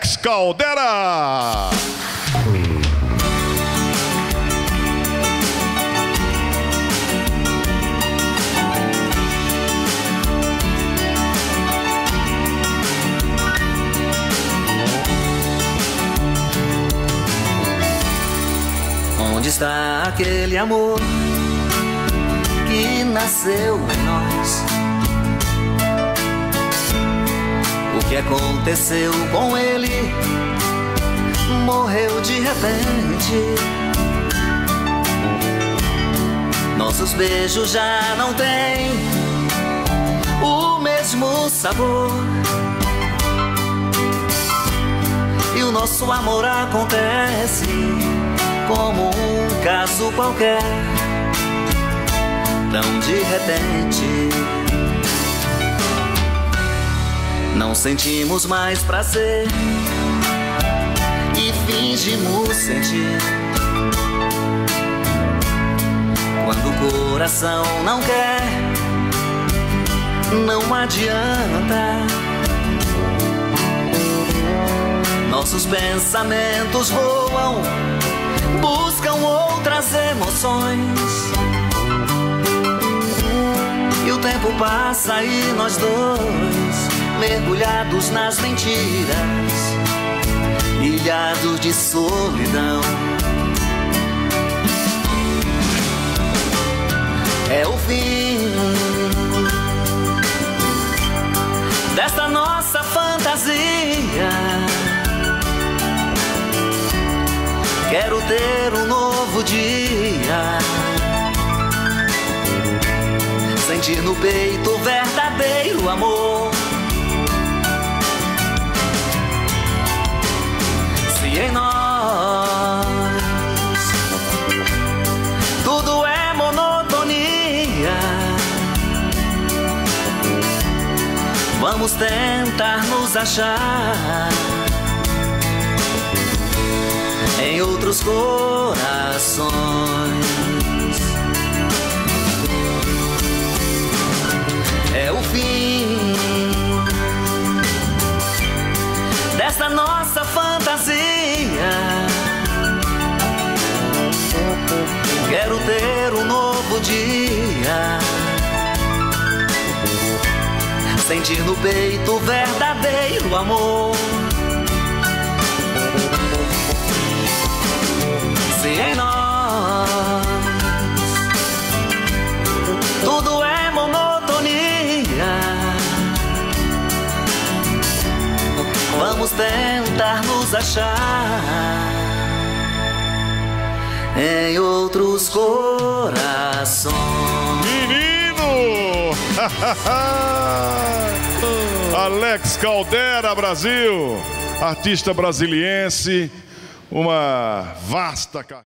Alex Caldera. Onde está aquele amor que nasceu em nós? O que aconteceu com ele? Morreu de repente. Nossos beijos já não têm o mesmo sabor, e o nosso amor acontece como um caso qualquer, tão de repente. Não sentimos mais prazer e fingimos sentir. Quando o coração não quer, não adianta. Nossos pensamentos voam, buscam outras emoções, e o tempo passa e nós dois, mergulhados nas mentiras, ilhados de solidão. É o fim desta nossa fantasia. Quero ter um novo dia, sentir no peito o verdadeiro amor. Se em nós tudo é monotonia, vamos tentar nos achar em outros corações. É o fim desta nossa fantasia. Quero ter um novo dia, sentir no peito o verdadeiro amor. Se em nós tudo é monotonia, vamos tentar nos achar em outros corações. Menino! Alex Caldera, Brasil, artista brasiliense, uma vasta